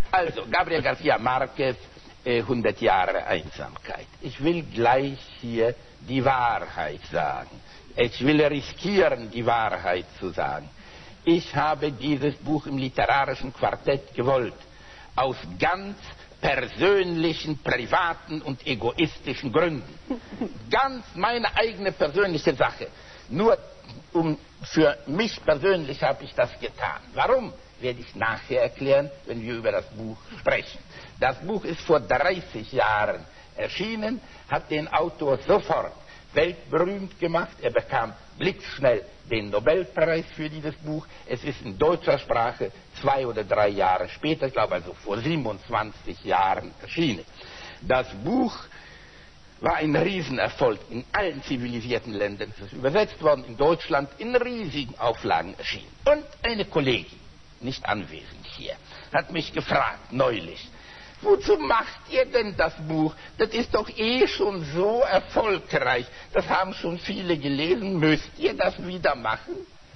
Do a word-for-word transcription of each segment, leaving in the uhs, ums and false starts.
Also, Gabriel García Márquez, äh, hundert Jahre Einsamkeit. Ich will gleich hier die Wahrheit sagen. Ich will riskieren, die Wahrheit zu sagen. Ich habe dieses Buch im literarischen Quartett gewollt, aus ganz persönlichen, privaten und egoistischen Gründen. Ganz meine eigene persönliche Sache. Nur um, für mich persönlich habe ich das getan. Warum, werde ich nachher erklären, wenn wir über das Buch sprechen. Das Buch ist vor dreißig Jahren erschienen, hat den Autor sofort weltberühmt gemacht. Er bekam blitzschnell den Nobelpreis für dieses Buch. Es ist in deutscher Sprache zwei oder drei Jahre später, ich glaube also vor siebenundzwanzig Jahren erschienen. Das Buch war ein Riesenerfolg in allen zivilisierten Ländern. Es ist übersetzt worden, in Deutschland in riesigen Auflagen erschienen. Und eine Kollegin, nicht anwesend hier, hat mich gefragt neulich, wozu macht ihr denn das Buch? Das ist doch eh schon so erfolgreich. Das haben schon viele gelesen. Müsst ihr das wieder machen?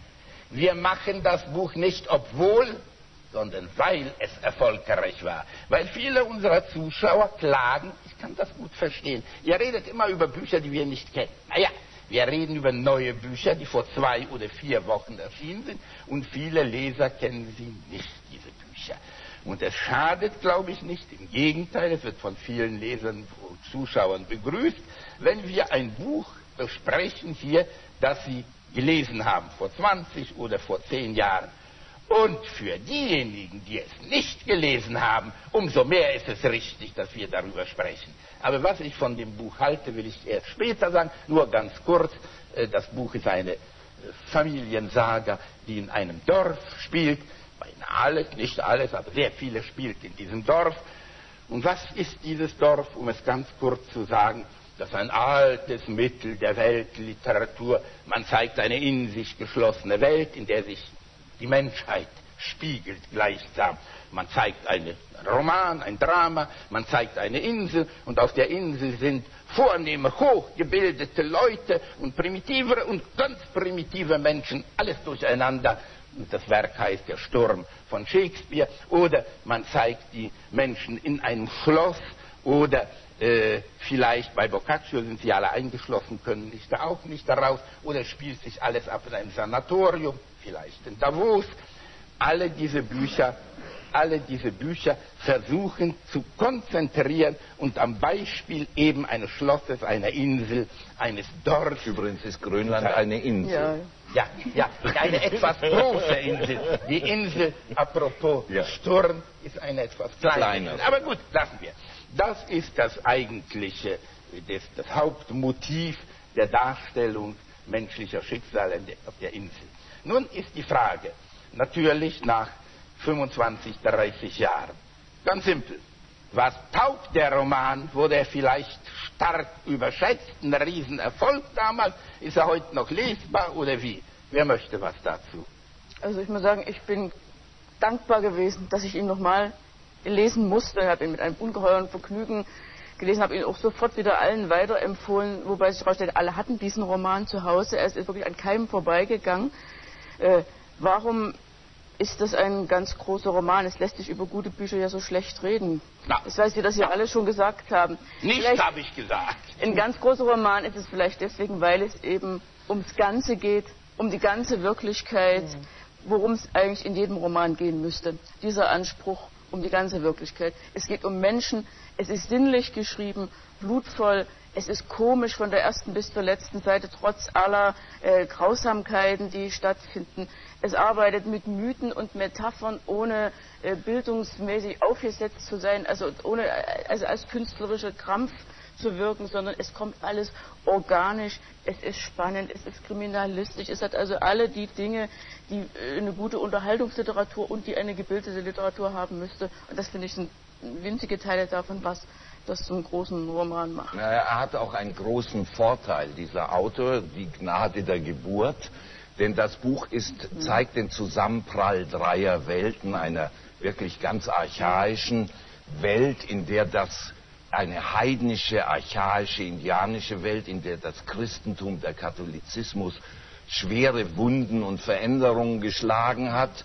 Wir machen das Buch nicht obwohl, sondern weil es erfolgreich war. Weil viele unserer Zuschauer klagen, ich kann das gut verstehen. Ihr redet immer über Bücher, die wir nicht kennen. Naja, wir reden über neue Bücher, die vor zwei oder vier Wochen erschienen sind. Und viele Leser kennen sie nicht, diese Bücher. Und es schadet, glaube ich, nicht. Im Gegenteil, es wird von vielen Lesern und Zuschauern begrüßt, wenn wir ein Buch besprechen hier, das sie gelesen haben, vor zwanzig oder vor zehn Jahren. Und für diejenigen, die es nicht gelesen haben, umso mehr ist es richtig, dass wir darüber sprechen. Aber was ich von dem Buch halte, will ich erst später sagen. Nur ganz kurz, das Buch ist eine Familiensaga, die in einem Dorf spielt. Alles, nicht alles, aber sehr vieles spielt in diesem Dorf. Und was ist dieses Dorf, um es ganz kurz zu sagen? Das ist ein altes Mittel der Weltliteratur. Man zeigt eine in sich geschlossene Welt, in der sich die Menschheit spiegelt gleichsam. Man zeigt einen Roman, ein Drama, man zeigt eine Insel und auf der Insel sind vornehme, hochgebildete Leute und primitive und ganz primitive Menschen, alles durcheinander. Das Werk heißt Der Sturm von Shakespeare. Oder man zeigt die Menschen in einem Schloss oder äh, vielleicht bei Boccaccio sind sie alle eingeschlossen, können nicht da auch nicht daraus. Oder spielt sich alles ab in einem Sanatorium, vielleicht in Davos. Alle diese Bücher, alle diese Bücher versuchen zu konzentrieren und am Beispiel eben eines Schlosses, einer Insel, eines Dorfs. Übrigens ist Grönland eine Insel. Ja. Ja, ja, eine etwas große Insel. Die Insel, apropos ja. Sturm, ist eine etwas kleine Insel. Aber gut, lassen wir. Das ist das eigentliche, das, das Hauptmotiv der Darstellung menschlicher Schicksale auf der Insel. Nun ist die Frage, natürlich nach fünfundzwanzig, dreißig Jahren, ganz simpel. Was taugt der Roman? Wurde er vielleicht stark überschätzt? Ein Riesenerfolg damals? Ist er heute noch lesbar oder wie? Wer möchte was dazu? Also ich muss sagen, ich bin dankbar gewesen, dass ich ihn nochmal lesen musste. Ich habe ihn mit einem ungeheuren Vergnügen gelesen, habe ihn auch sofort wieder allen weiterempfohlen, wobei sich herausstellt, alle hatten diesen Roman zu Hause. Er ist wirklich an keinem vorbeigegangen. Äh, warum ist das ein ganz großer Roman? Es lässt sich über gute Bücher ja so schlecht reden. Na, ich weiß, wie das ja alle schon gesagt haben. Nicht habe ich gesagt. Ein ganz großer Roman ist es vielleicht deswegen, weil es eben ums Ganze geht, um die ganze Wirklichkeit, mhm. worum es eigentlich in jedem Roman gehen müsste. Dieser Anspruch um die ganze Wirklichkeit. Es geht um Menschen, es ist sinnlich geschrieben, blutvoll, es ist komisch von der ersten bis zur letzten Seite, trotz aller äh, Grausamkeiten, die stattfinden. Es arbeitet mit Mythen und Metaphern, ohne äh, bildungsmäßig aufgesetzt zu sein, also ohne also als künstlerischer Krampf zu wirken, sondern es kommt alles organisch, es ist spannend, es ist kriminalistisch, es hat also alle die Dinge, die äh, eine gute Unterhaltungsliteratur und die eine gebildete Literatur haben müsste. Und das finde ich sind winzige Teile davon, was das zum großen Roman macht. Na, er hat auch einen großen Vorteil, dieser Autor, die Gnade der Geburt, denn das Buch ist, zeigt den Zusammenprall dreier Welten, einer wirklich ganz archaischen Welt, in der das eine heidnische, archaische, indianische Welt, in der das Christentum, der Katholizismus schwere Wunden und Veränderungen geschlagen hat,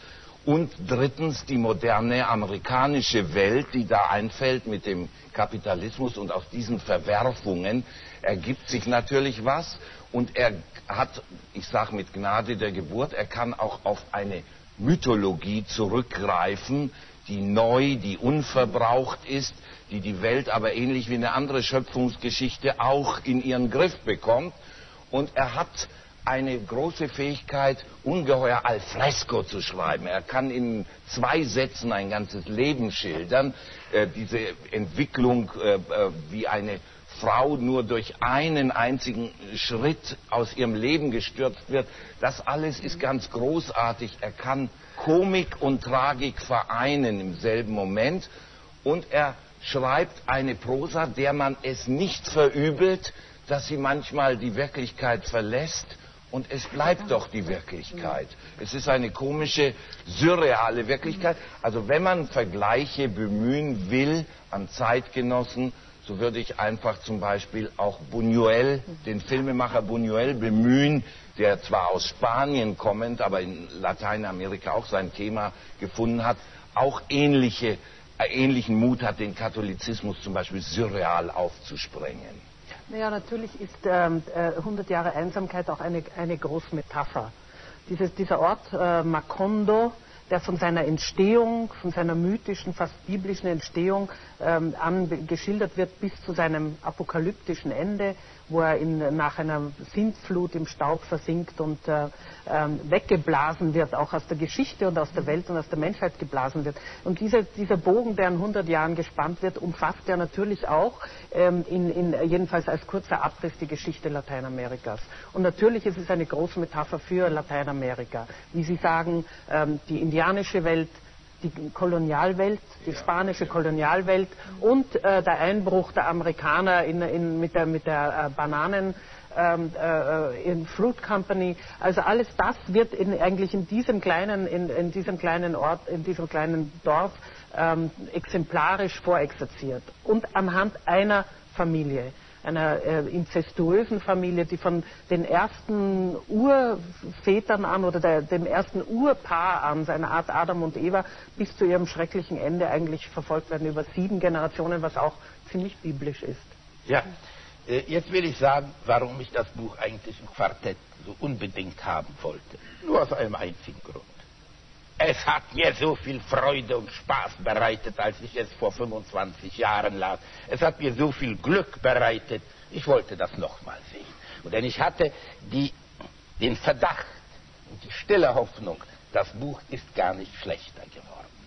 Und drittens die moderne amerikanische Welt, die da einfällt mit dem Kapitalismus, und aus diesen Verwerfungen ergibt sich natürlich was. Und er hat, ich sage mit Gnade der Geburt, er kann auch auf eine Mythologie zurückgreifen, die neu, die unverbraucht ist, die die Welt aber ähnlich wie eine andere Schöpfungsgeschichte auch in ihren Griff bekommt. Und er hat eine große Fähigkeit, ungeheuer al fresco zu schreiben. Er kann in zwei Sätzen ein ganzes Leben schildern. Äh, diese Entwicklung, äh, wie eine Frau nur durch einen einzigen Schritt aus ihrem Leben gestürzt wird, das alles ist ganz großartig. Er kann Komik und Tragik vereinen im selben Moment, und er schreibt eine Prosa, der man es nicht verübelt, dass sie manchmal die Wirklichkeit verlässt. Und es bleibt doch die Wirklichkeit. Es ist eine komische, surreale Wirklichkeit. Also wenn man Vergleiche bemühen will an Zeitgenossen, so würde ich einfach zum Beispiel auch Buñuel, den Filmemacher Buñuel, bemühen, der zwar aus Spanien kommend, aber in Lateinamerika auch sein Thema gefunden hat, auch ähnliche, äh, ähnlichen Mut hat, den Katholizismus zum Beispiel surreal aufzusprengen. Naja, natürlich ist ähm, äh, hundert Jahre Einsamkeit auch eine, eine große Metapher. Dieses, dieser Ort äh, Macondo, der von seiner Entstehung, von seiner mythischen, fast biblischen Entstehung ähm, an geschildert wird bis zu seinem apokalyptischen Ende, wo er in, nach einer Sintflut im Staub versinkt und äh, ähm, weggeblasen wird, auch aus der Geschichte und aus der Welt und aus der Menschheit geblasen wird. Und dieser, dieser Bogen, der in hundert Jahren gespannt wird, umfasst ja natürlich auch, ähm, in, in, jedenfalls als kurzer Abriss, die Geschichte Lateinamerikas. Und natürlich ist es eine große Metapher für Lateinamerika. Wie Sie sagen, ähm, die indianische Welt, die Kolonialwelt, die spanische Kolonialwelt und äh, der Einbruch der Amerikaner in, in, mit der, mit der äh, Bananen ähm, äh, in Fruit Company. Also alles das wird in, eigentlich in diesem kleinen, in, in diesem kleinen Ort, in diesem kleinen Dorf ähm, exemplarisch vorexerziert und anhand einer Familie, einer äh, inzestuösen Familie, die von den ersten Urvätern an oder der, dem ersten Urpaar an, so eine Art Adam und Eva, bis zu ihrem schrecklichen Ende eigentlich verfolgt werden über sieben Generationen, was auch ziemlich biblisch ist. Ja, äh, jetzt will ich sagen, warum ich das Buch eigentlich im Quartett so unbedingt haben wollte. Nur aus einem einzigen Grund. Es hat mir so viel Freude und Spaß bereitet, als ich es vor fünfundzwanzig Jahren las. Es hat mir so viel Glück bereitet. Ich wollte das nochmal sehen. Und denn ich hatte die, den Verdacht und die stille Hoffnung, das Buch ist gar nicht schlechter geworden.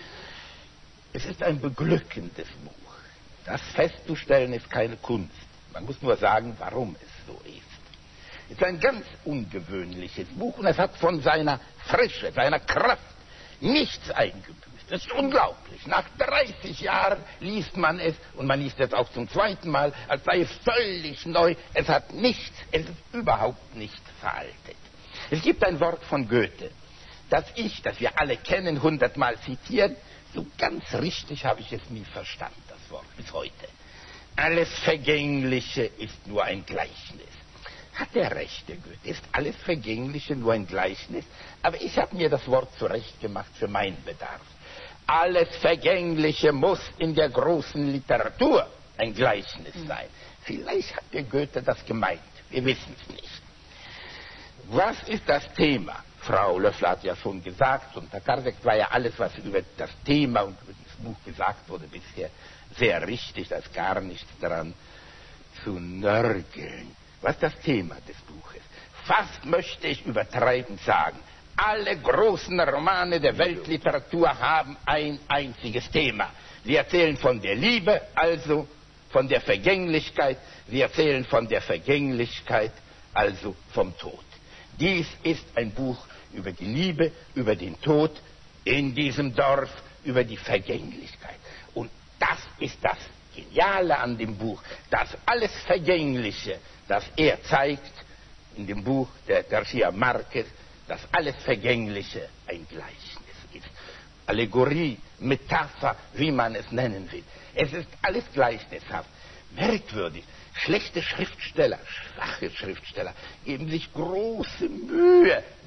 Es ist ein beglückendes Buch. Das festzustellen ist keine Kunst. Man muss nur sagen, warum es so ist. Es ist ein ganz ungewöhnliches Buch und es hat von seiner Frische, seiner Kraft nichts eingebüßt. Das ist unglaublich. Nach dreißig Jahren liest man es und man liest es auch zum zweiten Mal, als sei es völlig neu. Es hat nichts, es ist überhaupt nicht veraltet. Es gibt ein Wort von Goethe, das ich, das wir alle kennen, hundertmal zitieren. So ganz richtig habe ich es nie verstanden, das Wort, bis heute. Alles Vergängliche ist nur ein Gleichnis. Hat der Recht, der Goethe, ist alles Vergängliche nur ein Gleichnis? Aber ich habe mir das Wort zurechtgemacht für meinen Bedarf. Alles Vergängliche muss in der großen Literatur ein Gleichnis sein. Vielleicht hat der Goethe das gemeint, wir wissen es nicht. Was ist das Thema? Frau Löffler hat ja schon gesagt, und Herr Karseck war ja alles, was über das Thema und über das Buch gesagt wurde, bisher sehr richtig, da ist gar nichts daran zu nörgeln. Was ist das Thema des Buches? Fast möchte ich übertreibend sagen, alle großen Romane der Weltliteratur haben ein einziges Thema. Sie erzählen von der Liebe, also von der Vergänglichkeit. Sie erzählen von der Vergänglichkeit, also vom Tod. Dies ist ein Buch über die Liebe, über den Tod in diesem Dorf, über die Vergänglichkeit. Und das ist das Geniale an dem Buch, dass alles Vergängliche, das er zeigt in dem Buch der Garcia Marquez, dass alles Vergängliche ein Gleichnis ist. Allegorie, Metapher, wie man es nennen will. Es ist alles gleichnishaft. Merkwürdig. Schlechte Schriftsteller, schwache Schriftsteller geben sich große Mühe,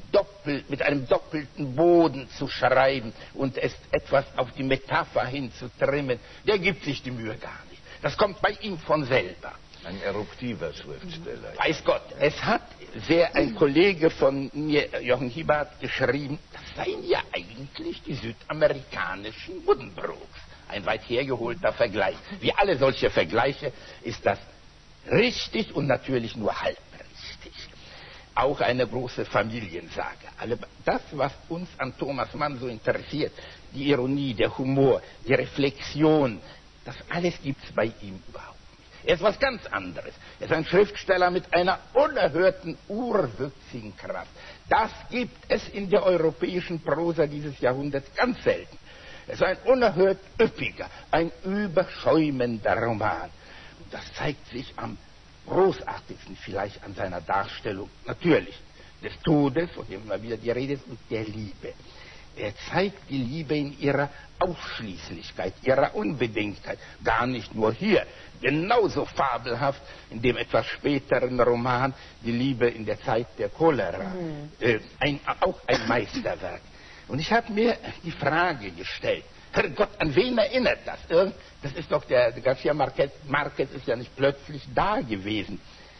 doppel, mit einem doppelten Boden zu schreiben und es etwas auf die Metapher hin zu trimmen, der gibt sich die Mühe gar nicht. Das kommt bei ihm von selber. Ein eruptiver Schriftsteller. Weiß Gott, es hat sehr ein Kollege von mir, Jochen Hiebert, geschrieben, das seien ja eigentlich die südamerikanischen Buddenbrooks. Ein weit hergeholter Vergleich. Wie alle solche Vergleiche ist das richtig und natürlich nur halb richtig. Auch eine große Familiensage. Alle, das, was uns an Thomas Mann so interessiert, die Ironie, der Humor, die Reflexion, das alles gibt es bei ihm überhaupt nicht. Er ist was ganz anderes. Er ist ein Schriftsteller mit einer unerhörten, urwüchsigen Kraft. Das gibt es in der europäischen Prosa dieses Jahrhunderts ganz selten. Es ist ein unerhört üppiger, ein überschäumender Roman. Und das zeigt sich am großartigsten vielleicht an seiner Darstellung, natürlich, des Todes, von dem immer wieder die Rede ist, und der Liebe. Er zeigt die Liebe in ihrer Ausschließlichkeit, ihrer Unbedingtheit. Gar nicht nur hier, genauso fabelhaft in dem etwas späteren Roman Die Liebe in der Zeit der Cholera. Mhm. Äh, ein, auch ein Meisterwerk. Und ich habe mir die Frage gestellt, Herrgott, an wen erinnert das? Das ist doch der, der Garcia Marquez, Marquez ist ja nicht plötzlich da gewesen.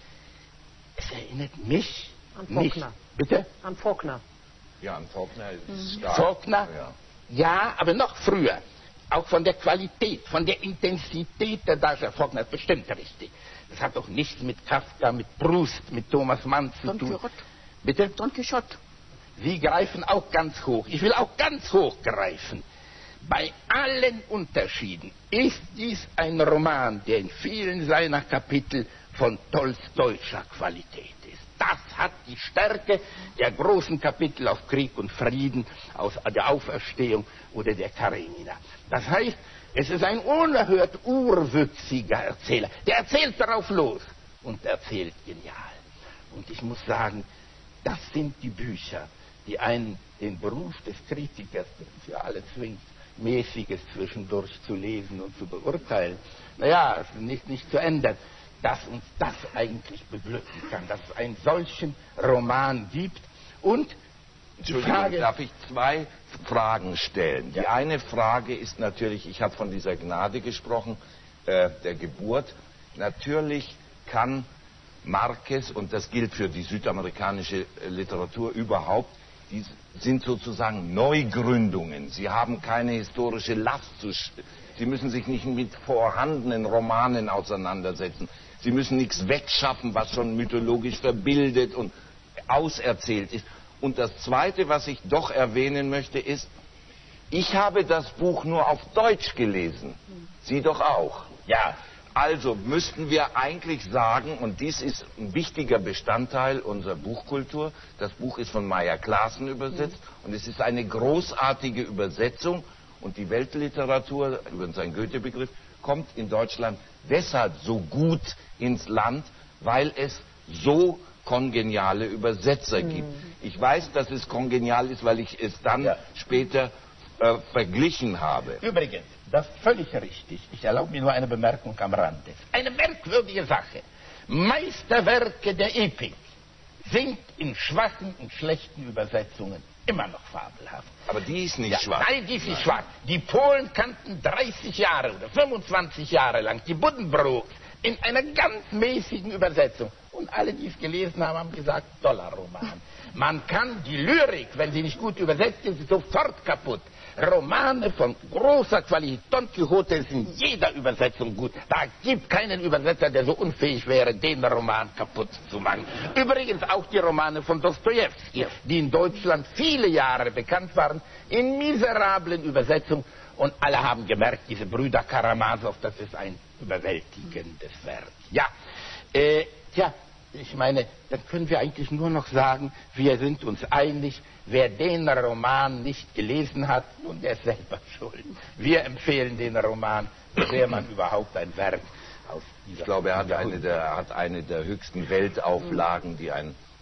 Es erinnert mich an nicht. Faulkner. Bitte? An Faulkner. Ja, an Faulkner ist Mhm. stark. Faulkner? Ja. Ja, aber noch früher. Auch von der Qualität, von der Intensität der Darstellung. Faulkner ist bestimmt richtig. Das hat doch nichts mit Kafka, mit Proust, mit Thomas Mann zu Don tun. Quixote. Bitte? Don Quixote. Sie greifen auch ganz hoch. Ich will auch ganz hoch greifen. Bei allen Unterschieden ist dies ein Roman, der in vielen seiner Kapitel von Tolstoischer Qualität ist. Das hat die Stärke der großen Kapitel auf Krieg und Frieden, aus der Auferstehung oder der Karenina. Das heißt, es ist ein unerhört urwüchsiger Erzähler. Der erzählt darauf los und erzählt genial. Und ich muss sagen, das sind die Bücher, die einen den Beruf des Kritikers, der uns ja alle zwingt, Mäßiges zwischendurch zu lesen und zu beurteilen, naja, es ist nicht, nicht zu ändern, dass uns das eigentlich beglücken kann, dass es einen solchen Roman gibt. Und die Frage, darf ich zwei Fragen stellen? Die Ja. eine Frage ist natürlich, ich habe von dieser Gnade gesprochen, äh, der Geburt. Natürlich kann Marquez, und das gilt für die südamerikanische Literatur überhaupt, die sind sozusagen Neugründungen. Sie haben keine historische Last zu... Sie müssen sich nicht mit vorhandenen Romanen auseinandersetzen. Sie müssen nichts wegschaffen, was schon mythologisch verbildet und auserzählt ist. Und das Zweite, was ich doch erwähnen möchte, ist, ich habe das Buch nur auf Deutsch gelesen. Sie doch auch. ja, Also müssten wir eigentlich sagen, und dies ist ein wichtiger Bestandteil unserer Buchkultur, das Buch ist von Meyer Clasen übersetzt und es ist eine großartige Übersetzung und die Weltliteratur, übrigens ein Goethe-Begriff, kommt in Deutschland deshalb so gut ins Land, weil es so kongeniale Übersetzer gibt. Ich weiß, dass es kongenial ist, weil ich es dann Ja. später äh, verglichen habe. übrigens, das ist völlig richtig. Ich erlaube mir nur eine Bemerkung am Rande. Eine merkwürdige Sache. Meisterwerke der Epik sind in schwachen und schlechten Übersetzungen immer noch fabelhaft. Aber die ist nicht Ja, schwach. nein, die ist nicht schwach. Die Polen kannten dreißig Jahre oder fünfundzwanzig Jahre lang die Buddenbrooks in einer ganz mäßigen Übersetzung. Und alle, die es gelesen haben, haben gesagt, toller Roman. Man kann die Lyrik, wenn sie nicht gut übersetzt ist, sofort kaputt. Romane von großer Qualität. Don Quixote ist in jeder Übersetzung gut. Da gibt keinen Übersetzer, der so unfähig wäre, den Roman kaputt zu machen. Übrigens auch die Romane von Dostojewski, die in Deutschland viele Jahre bekannt waren, in miserablen Übersetzungen. Und alle haben gemerkt, diese Brüder Karamasow, das ist ein überwältigendes Werk. Ja, äh, tja, ich meine, dann können wir eigentlich nur noch sagen, wir sind uns einig, wer den Roman nicht gelesen hat, nun, der ist selber schuld. Wir empfehlen den Roman, wäre man überhaupt ein Werk aus dieser Ich glaube, er hat eine der, er hat eine der höchsten Weltauflagen, die ein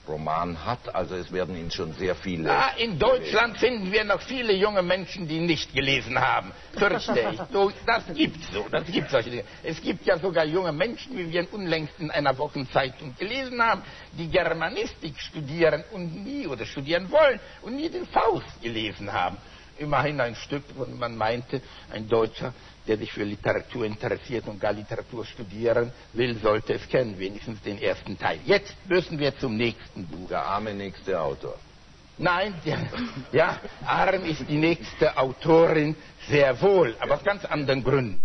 Roman hat. Also es werden ihn schon sehr viele... Ja, in Deutschland finden wir noch viele junge Menschen, die nicht gelesen haben. Fürchte ich. So, das gibt's so. Das gibt solche Dinge. Es gibt ja sogar junge Menschen, wie wir unlängst in einer Wochenzeitung gelesen haben, die Germanistik studieren und nie oder studieren wollen und nie den Faust gelesen haben. Immerhin ein Stück, wo man meinte, ein Deutscher, der sich für Literatur interessiert und gar Literatur studieren will, sollte es kennen, wenigstens den ersten Teil. Jetzt müssen wir zum nächsten Buch. Der arme nächste Autor. Nein, der, ja, arm ist die nächste Autorin sehr wohl, aber aus ganz anderen Gründen.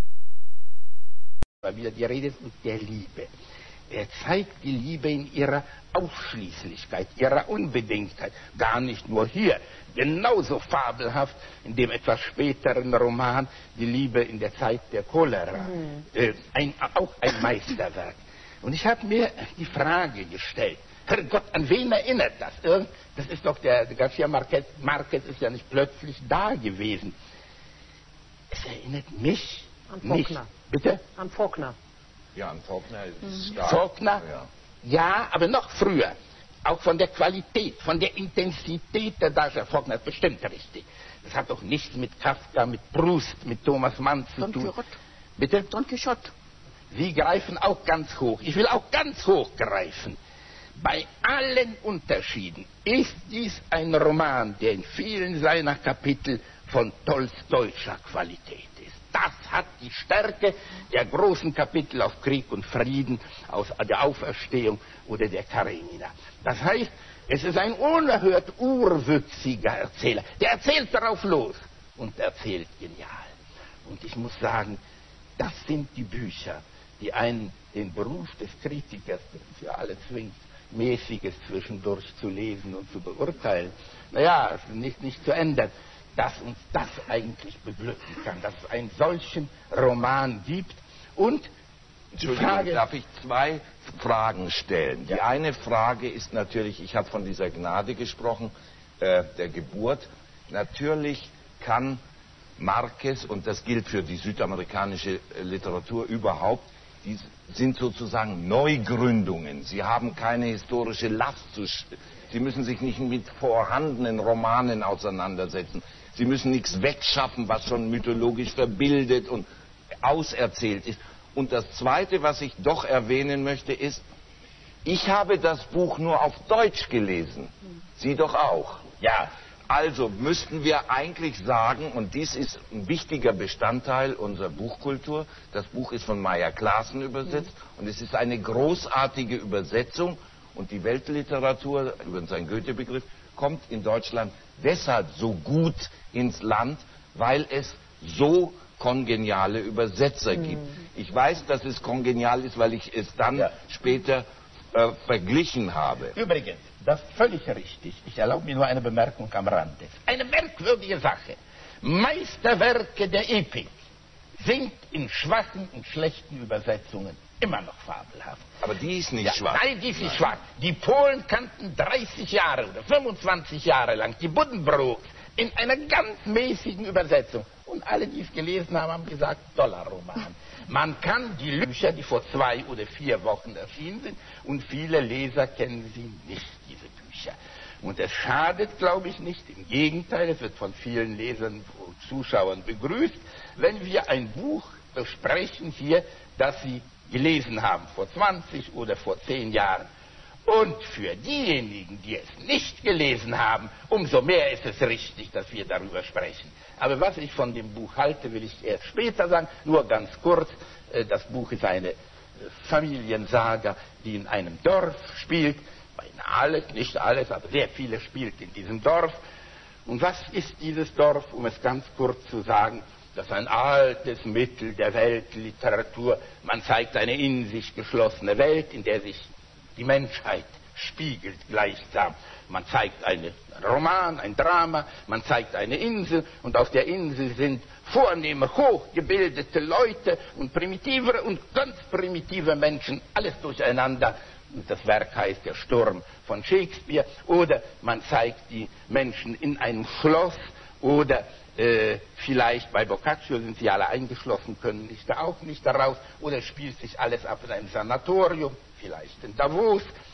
Weil wieder die Rede ist mit der Liebe. Er zeigt die Liebe in ihrer Ausschließlichkeit, ihrer Unbedingtheit. Gar nicht nur hier. Genauso fabelhaft in dem etwas späteren Roman Die Liebe in der Zeit der Cholera. Mhm. Äh, ein, auch ein Meisterwerk. Und ich habe mir die Frage gestellt, Herrgott, an wen erinnert das? Das ist doch der, der Garcia Marquez, Marquez ist ja nicht plötzlich da gewesen. Es erinnert mich an Faulkner. Bitte? An Faulkner. Ja, an Faulkner ist mhm. stark. Faulkner? Ja. Ja, aber noch früher. Auch von der Qualität, von der Intensität der Darsteller. Faulkner ist bestimmt richtig. Das hat doch nichts mit Kafka, mit Proust, mit Thomas Mann zu Don tun. Quixote. Bitte? Don Quixote. Sie greifen auch ganz hoch. Ich will auch ganz hoch greifen. Bei allen Unterschieden ist dies ein Roman, der in vielen seiner Kapitel von Tolstoischer Qualität ist. Das hat die Stärke der großen Kapitel auf Krieg und Frieden, aus der Auferstehung oder der Karenina. Das heißt, es ist ein unerhört urwüchsiger Erzähler. Der erzählt darauf los und erzählt genial. Und ich muss sagen, das sind die Bücher, die einen den Beruf des Kritikers, der uns ja alle zwingt, Mäßiges zwischendurch zu lesen und zu beurteilen, naja, nicht, nicht zu ändern, dass uns das eigentlich beglücken kann, dass es einen solchen Roman gibt. Und Entschuldigung, Frage, darf ich zwei Fragen stellen? Ja. Die eine Frage ist natürlich, ich habe von dieser Gnade gesprochen, äh, der Geburt. Natürlich kann Marquez, und das gilt für die südamerikanische Literatur überhaupt, die sind sozusagen Neugründungen. Sie haben keine historische Last zu... Sie müssen sich nicht mit vorhandenen Romanen auseinandersetzen. Sie müssen nichts wegschaffen, was schon mythologisch verbildet und auserzählt ist. Und das Zweite, was ich doch erwähnen möchte, ist, ich habe das Buch nur auf Deutsch gelesen. Sie doch auch. Ja. Also müssten wir eigentlich sagen, und dies ist ein wichtiger Bestandteil unserer Buchkultur, das Buch ist von Meyer Clasen übersetzt und es ist eine großartige Übersetzung und die Weltliteratur, übrigens ein Goethe-Begriff, kommt in Deutschland deshalb so gut ins Land, weil es so kongeniale Übersetzer gibt. Ich weiß, dass es kongenial ist, weil ich es dann ja. später äh, verglichen habe. Übrigens, das ist völlig richtig. Ich erlaube mir nur eine Bemerkung am Rande. Eine merkwürdige Sache. Meisterwerke der Epik sind in schwachen und schlechten Übersetzungen immer noch fabelhaft. Aber die ist nicht ja, schwach. Nein, die ist nicht schwach. Die Polen kannten dreißig Jahre oder fünfundzwanzig Jahre lang die Buddenbrooks in einer ganz mäßigen Übersetzung. Und alle, die es gelesen haben, haben gesagt, toller Roman. Man kann die Bücher, die vor zwei oder vier Wochen erschienen sind, und viele Leser kennen sie nicht, diese Bücher. Und es schadet, glaube ich, nicht. Im Gegenteil, es wird von vielen Lesern und Zuschauern begrüßt, wenn wir ein Buch besprechen hier, das sie gelesen haben, vor zwanzig oder vor zehn Jahren. Und für diejenigen, die es nicht gelesen haben, umso mehr ist es richtig, dass wir darüber sprechen. Aber was ich von dem Buch halte, will ich erst später sagen. Nur ganz kurz, das Buch ist eine Familiensaga, die in einem Dorf spielt. Beinahe alles, nicht alles, aber sehr vieles spielt in diesem Dorf. Und was ist dieses Dorf, um es ganz kurz zu sagen? Das ist ein altes Mittel der Weltliteratur. Man zeigt eine in sich geschlossene Welt, in der sich die Menschheit spiegelt gleichsam. Man zeigt einen Roman, ein Drama, man zeigt eine Insel und auf der Insel sind vornehme, hochgebildete Leute und primitive und ganz primitive Menschen, alles durcheinander. Und das Werk heißt Der Sturm von Shakespeare. Oder man zeigt die Menschen in einem Schloss oder äh, vielleicht bei Boccaccio sind sie alle eingeschlossen, können nicht da auch nicht daraus. Oder spielt sich alles ab in einem Sanatorium, vielleicht in Davos.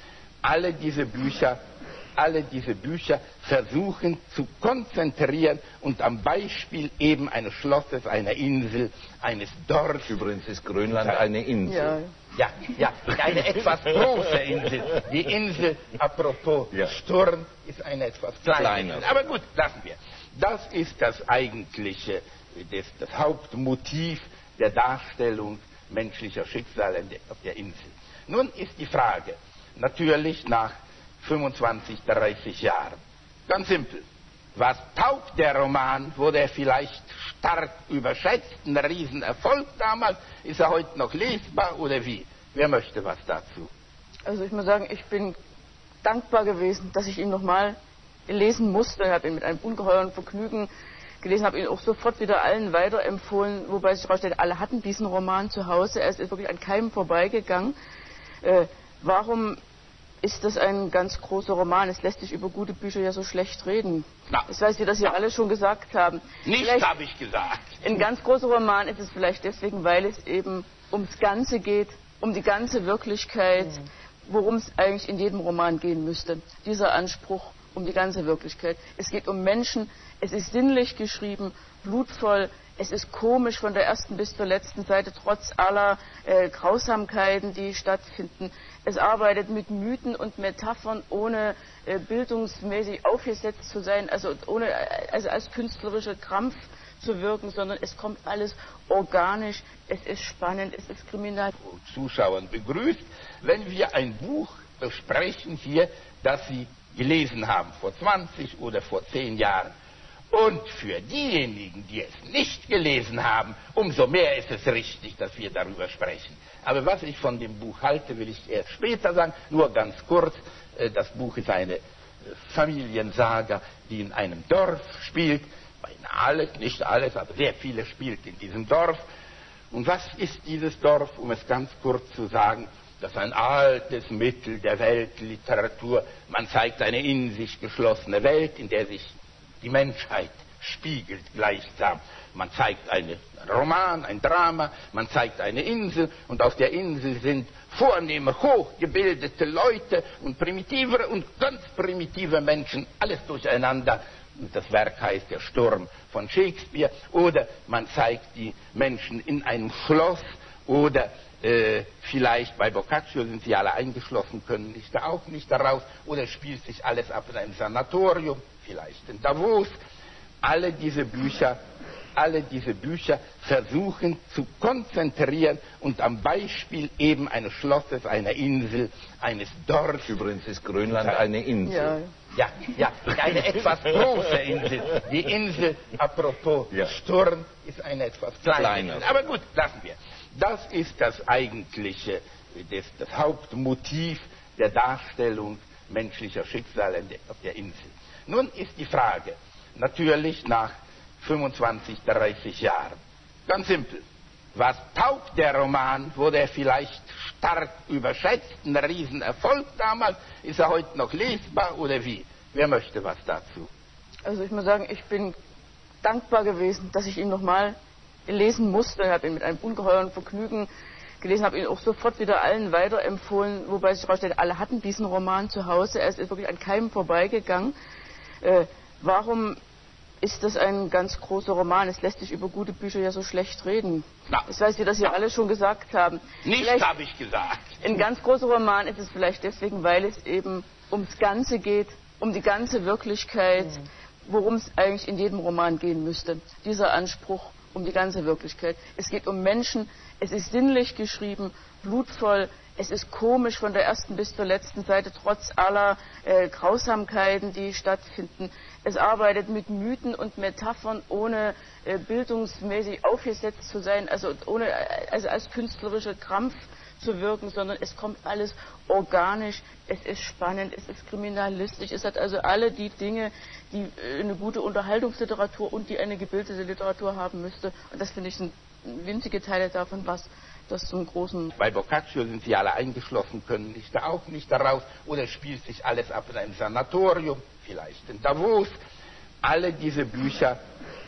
alle diese Bücher, alle diese Bücher versuchen zu konzentrieren und am Beispiel eben eines Schlosses, einer Insel, eines Dorfs. Übrigens ist Grönland eine Insel. Ja, ja, ja, eine etwas große Insel. Die Insel, apropos ja. Sturm, ist eine etwas kleine Kleiner. Insel. Aber gut, lassen wir. Das ist das eigentliche, das, das Hauptmotiv der Darstellung menschlicher Schicksale auf der Insel. Nun ist die Frage, natürlich nach fünfundzwanzig, dreißig Jahren. Ganz simpel. Was taugt der Roman? Wurde er vielleicht stark überschätzt? Ein Riesenerfolg damals? Ist er heute noch lesbar oder wie? Wer möchte was dazu? Also ich muss sagen, ich bin dankbar gewesen, dass ich ihn nochmal lesen musste. Ich habe ihn mit einem ungeheuren Vergnügen gelesen, habe ihn auch sofort wieder allen weiterempfohlen, wobei sich herausstellt, alle hatten diesen Roman zu Hause. Er ist wirklich an keinem vorbeigegangen. Äh, warum ist das ein ganz großer Roman? Es lässt sich über gute Bücher ja so schlecht reden. Na, ich weiß, wie das ja alle schon gesagt haben. Nicht, habe ich gesagt. Ein ganz großer Roman ist es vielleicht deswegen, weil es eben ums Ganze geht, um die ganze Wirklichkeit, mhm. worum es eigentlich in jedem Roman gehen müsste. Dieser Anspruch um die ganze Wirklichkeit. Es geht um Menschen, es ist sinnlich geschrieben, blutvoll, es ist komisch von der ersten bis zur letzten Seite, trotz aller äh, Grausamkeiten, die stattfinden. Es arbeitet mit Mythen und Metaphern, ohne äh, bildungsmäßig aufgesetzt zu sein, also ohne also als künstlerischer Krampf zu wirken, sondern es kommt alles organisch, es ist spannend, es ist kriminal. Zuschauern begrüßt, wenn wir ein Buch besprechen hier, das Sie gelesen haben, vor zwanzig oder vor zehn Jahren. Und für diejenigen, die es nicht gelesen haben, umso mehr ist es richtig, dass wir darüber sprechen. Aber was ich von dem Buch halte, will ich erst später sagen. Nur ganz kurz, das Buch ist eine Familiensaga, die in einem Dorf spielt. Alles, nicht alles, aber sehr vieles spielt in diesem Dorf. Und was ist dieses Dorf, um es ganz kurz zu sagen? Das ist ein altes Mittel der Weltliteratur. Man zeigt eine in sich geschlossene Welt, in der sich die Menschheit spiegelt gleichsam. Man zeigt einen Roman, ein Drama, man zeigt eine Insel und auf der Insel sind vornehme, hochgebildete Leute und primitive und ganz primitive Menschen, alles durcheinander. Das Werk heißt Der Sturm von Shakespeare. Oder man zeigt die Menschen in einem Schloss oder äh, vielleicht bei Boccaccio sind sie alle eingeschlossen, können nicht da auch nicht daraus. Oder spielt sich alles ab in einem Sanatorium, vielleicht in Davos. Alle diese Bücher, alle diese Bücher versuchen zu konzentrieren und am Beispiel eben eines Schlosses, einer Insel, eines Dorfs. Übrigens ist Grönland eine Insel. Ja, ja, ja, eine etwas große Insel. Die Insel, apropos ja. Sturm, ist eine etwas kleine Kleiner. Insel. Aber gut, lassen wir. Das ist das eigentliche, das, das Hauptmotiv der Darstellung menschlicher Schicksale auf der Insel. Nun ist die Frage, natürlich nach fünfundzwanzig, dreißig Jahren. Ganz simpel. Was taugt der Roman? Wurde er vielleicht stark überschätzt? Ein Riesenerfolg damals? Ist er heute noch lesbar oder wie? Wer möchte was dazu? Also ich muss sagen, ich bin dankbar gewesen, dass ich ihn nochmal lesen musste. Ich habe ihn mit einem ungeheuren Vergnügen gelesen, habe ihn auch sofort wieder allen weiterempfohlen, wobei sich herausstellt, alle hatten diesen Roman zu Hause. Er ist wirklich an keinem vorbeigegangen. Äh, warum ist das ein ganz großer Roman? Es lässt sich über gute Bücher ja so schlecht reden. Na, ich weiß, wie das ja alle schon gesagt haben. Nicht, habe ich gesagt. Ein ganz großer Roman ist es vielleicht deswegen, weil es eben ums Ganze geht, um die ganze Wirklichkeit, mhm. worum es eigentlich in jedem Roman gehen müsste. Dieser Anspruch um die ganze Wirklichkeit. Es geht um Menschen, es ist sinnlich geschrieben, blutvoll, es ist komisch von der ersten bis zur letzten Seite, trotz aller äh, Grausamkeiten, die stattfinden. Es arbeitet mit Mythen und Metaphern, ohne äh, bildungsmäßig aufgesetzt zu sein, also ohne also als künstlerischer Krampf zu wirken, sondern es kommt alles organisch, es ist spannend, es ist kriminalistisch, es hat also alle die Dinge, die äh, eine gute Unterhaltungsliteratur und die eine gebildete Literatur haben müsste. Und das finde ich sind winzige Teile davon, was das zum großen... Bei Boccaccio sind sie alle eingeschlossen, können nicht da auch nicht daraus. Oder spielt sich alles ab in einem Sanatorium, vielleicht in Davos. Alle diese Bücher,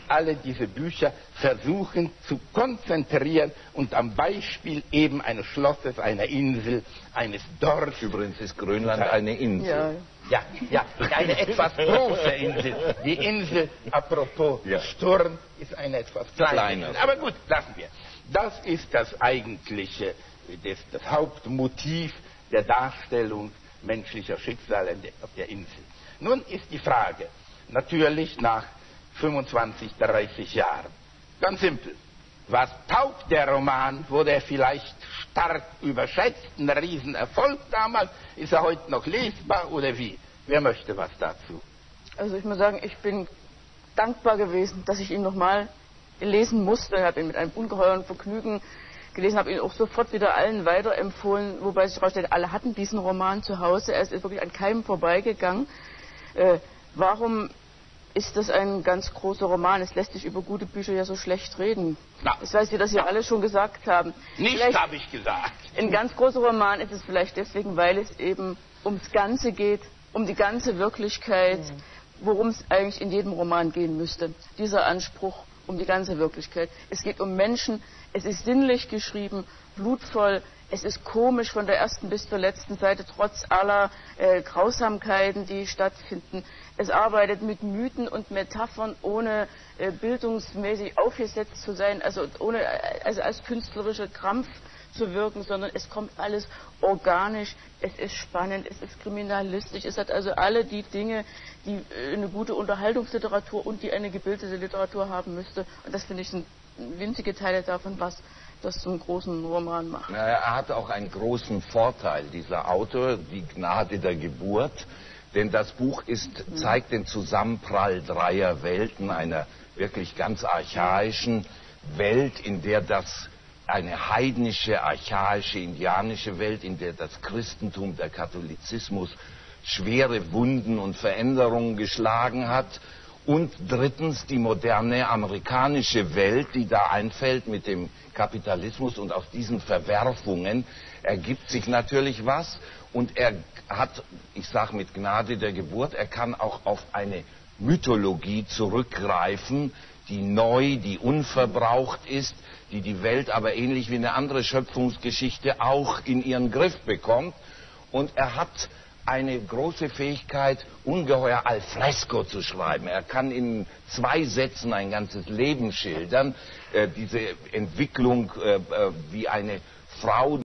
alle diese Bücher versuchen zu konzentrieren und am Beispiel eben eines Schlosses, einer Insel, eines Dorfs. Übrigens ist Grönland eine Insel. Ja, ja, ja, eine etwas große Insel. Die Insel, apropos ja. Sturm, ist eine etwas kleine Kleiner. Insel. Aber gut, lassen wir. Das ist das eigentliche, das, das Hauptmotiv der Darstellung menschlicher Schicksale auf der Insel. Nun ist die Frage, natürlich nach fünfundzwanzig, dreißig Jahren, ganz simpel. Was taugt der Roman? Wurde er vielleicht stark überschätzt? Ein Riesenerfolg damals? Ist er heute noch lesbar oder wie? Wer möchte was dazu? Also ich muss sagen, ich bin dankbar gewesen, dass ich ihn nochmal lesen musste. Ich habe ihn mit einem ungeheuren Vergnügen gelesen, habe ihn auch sofort wieder allen weiterempfohlen, wobei sich herausstellt, alle hatten diesen Roman zu Hause. Er ist wirklich an keinem vorbeigegangen. Äh, warum ist das ein ganz großer Roman? Es lässt sich über gute Bücher ja so schlecht reden. Na, ich weiß, wie das ja alle schon gesagt haben. Nicht, habe ich gesagt. Ein ganz großer Roman ist es vielleicht deswegen, weil es eben ums Ganze geht, um die ganze Wirklichkeit, mhm. worum es eigentlich in jedem Roman gehen müsste. Dieser Anspruch um die ganze Wirklichkeit. Es geht um Menschen, es ist sinnlich geschrieben, blutvoll, es ist komisch von der ersten bis zur letzten Seite, trotz aller äh, Grausamkeiten, die stattfinden. Es arbeitet mit Mythen und Metaphern, ohne äh, bildungsmäßig aufgesetzt zu sein, also ohne also als künstlerischer Krampf zu wirken, sondern es kommt alles organisch, es ist spannend, es ist kriminalistisch, es hat also alle die Dinge, die äh, eine gute Unterhaltungsliteratur und die eine gebildete Literatur haben müsste. Und das finde ich sind winzige Teile davon, was das zum großen Roman macht. Na, er hat auch einen großen Vorteil, dieser Autor, die Gnade der Geburt, denn das Buch ist, zeigt den Zusammenprall dreier Welten, einer wirklich ganz archaischen Welt, in der das eine heidnische, archaische, indianische Welt, in der das Christentum, der Katholizismus schwere Wunden und Veränderungen geschlagen hat. Und drittens die moderne amerikanische Welt, die da einfällt mit dem Kapitalismus, und aus diesen Verwerfungen ergibt sich natürlich was. Und er hat, ich sage mit Gnade der Geburt, er kann auch auf eine Mythologie zurückgreifen, die neu, die unverbraucht ist, die die Welt aber ähnlich wie eine andere Schöpfungsgeschichte auch in ihren Griff bekommt. Und er hat eine große Fähigkeit, ungeheuer al fresco zu schreiben. Er kann in zwei Sätzen ein ganzes Leben schildern, äh, diese Entwicklung, äh, wie eine Frau